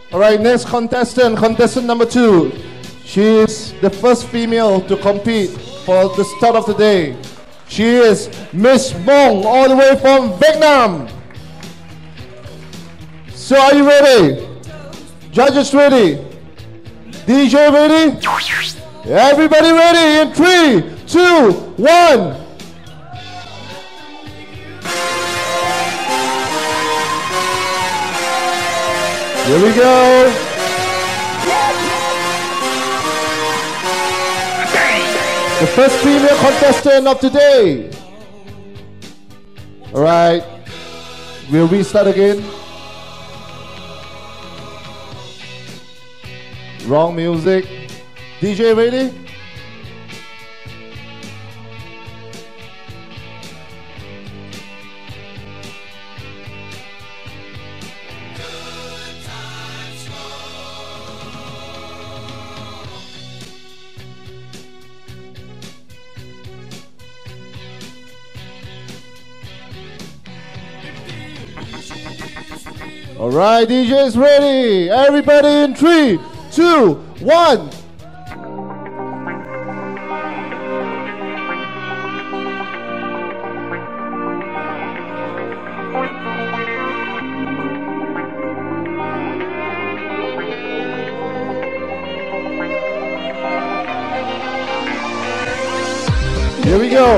Alright, next contestant, contestant number 2. She is the first female to compete for the start of the day. She is Miss Mong, all the way from Vietnam. So are you ready? Judges ready? DJ ready? Everybody ready? In 3, 2, 1. Here we go. The first female contestant of today. All right, will we start again? Wrong music. DJ ready? All right, DJ is ready. Everybody in 3, 2, 1. Here we go.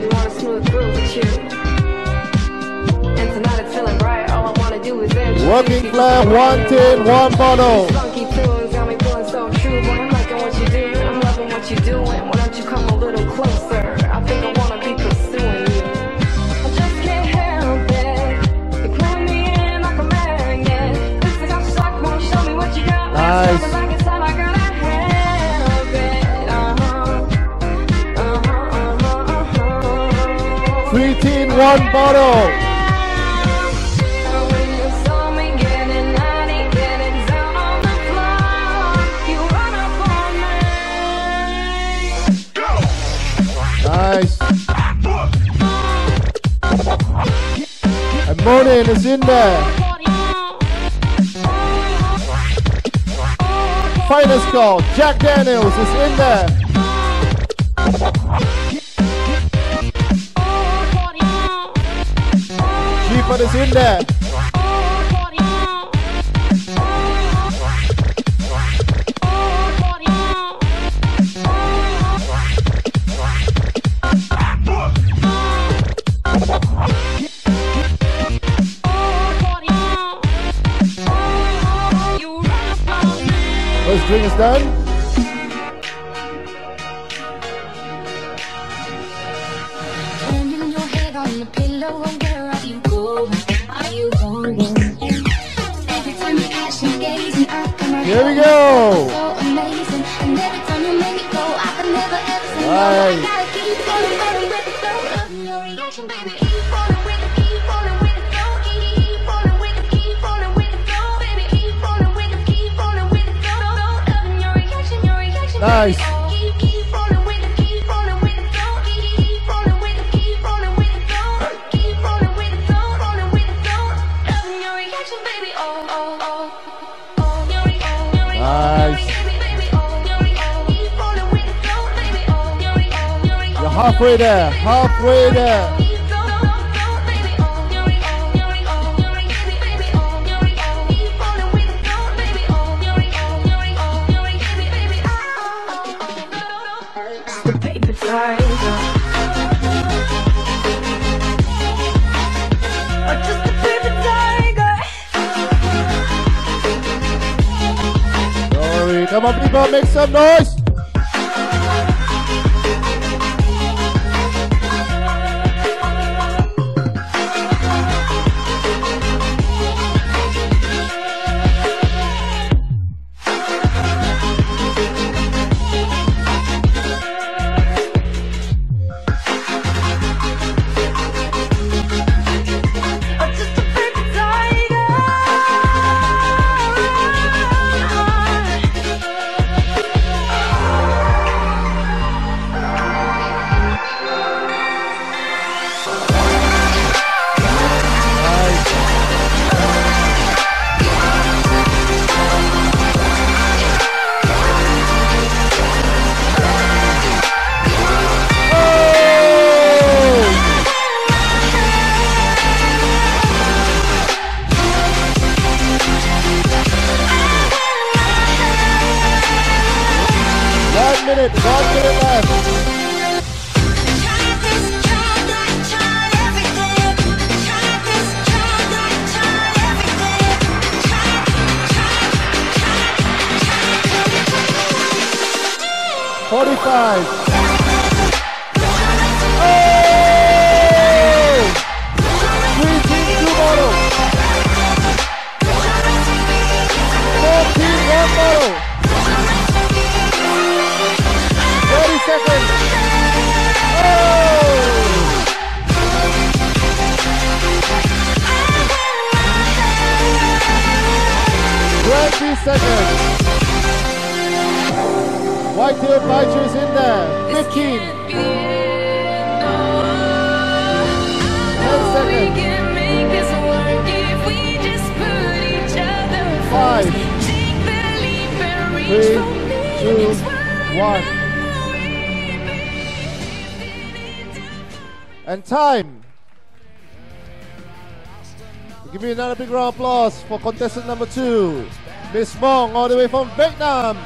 Working Flair, 1 tin, 1 bottle. Funky tunes got me feeling so true. Boy, I'm liking what you do. I'm loving what you're doing. Why don't you come a little closer? I think I wanna be pursuing you. I just can't help it. You play me in like a magnet. This is how shock won't show me what you got. Nice. Like it's time I gotta help it. 3 tin, 1 bottle. Nice. And Monin is in there. Finest call, Jack Daniels is in there. Shepherd is in there. First drink is done. Turning your head on the pillow, where are you going? Are you going? Every time you catch me gazing, I come Here we go. so amazing. And every time you make me go, I can never ever say no. Right. I gotta keep falling with the flow. Loving your reaction, baby. Keep falling with it, keep falling with the flow. Keep falling with it, keep falling with the flow, baby. Keep falling with it, keep falling with the flow. Loving your reaction, Nice. baby. Keep falling with it, keep falling with the flow. Keep falling with it, keep falling with the flow. Keep falling with the flow, falling with the flow. Loving your reaction, baby. Oh, oh, oh. Oh, your reaction, Nice. baby. Oh, your reaction. Keep falling with the flow, baby. Oh, your reaction. You're halfway there. Halfway there. Sorry. Come on, people, make some noise. minute. 1 minute left. $45. Oh! 3 teams, 2 bottles. 4 teams, 1 bottle. 30 seconds. Oh! 20 seconds. White-tailed Baichu is in there. 15. 10 seconds. 5, 3, 2, 1. And time. Give me another big round of applause for contestant number 2, Miss Mong, all the way from Vietnam.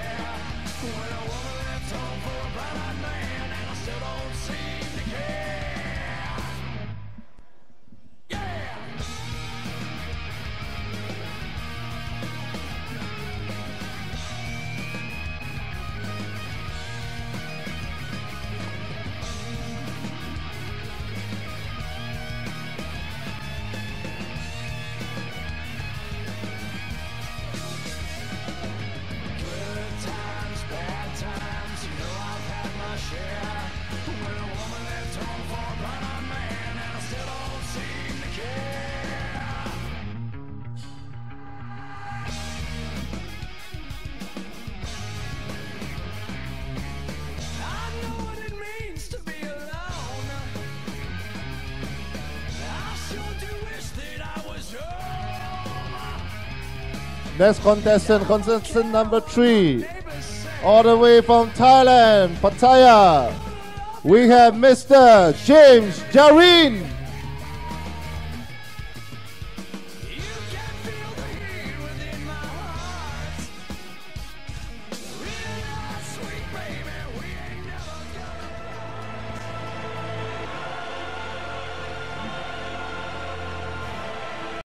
Next contestant number 3, all the way from Thailand, Pattaya, we have Mr. James Jarin.